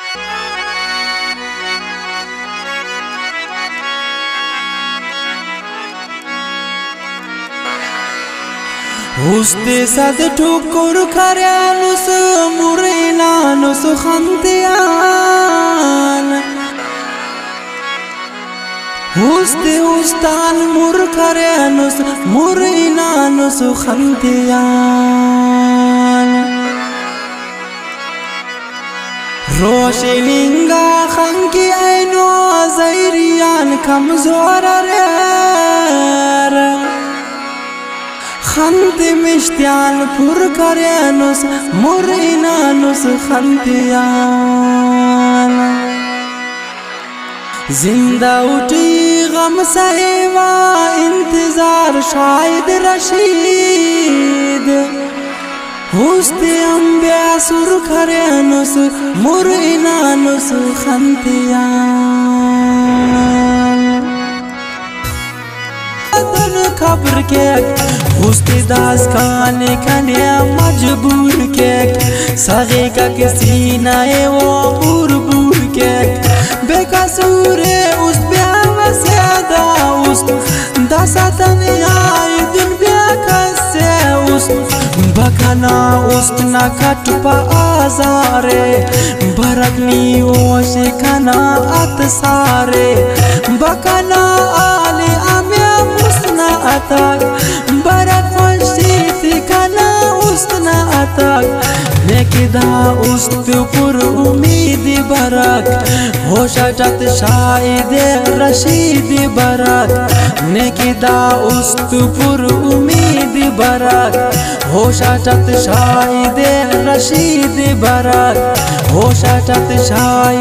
Uste sad tukur karyanus murinanus khantian Uste ustan mur karyanus murinanus khantian Roshininga khanki aino zairian kamzorar Khante mishtian pur karyanus murinanus khantian Zinda uti gam sahiwa intizar shahid rashid Uste ambia sur karyanus murinanus khantian खबर के उस्ते दास खाने खाने मजबूर के सगे का किसी नए वो बूर बूर के बेकसूर उस ब्याह से दा उस दासतन आए दिन ब्याह से उस बखना उस ना कट पा आज़ारे बरकनी ओश खाना अत सारे बखना आले आमिया atak barat fashiti kana usna atak nekida ustu pur umidi barak hoshatat shaide rashidi barak nekida ustu pur umidi barak hoshatat shaide rashidi barak hoshatat shaide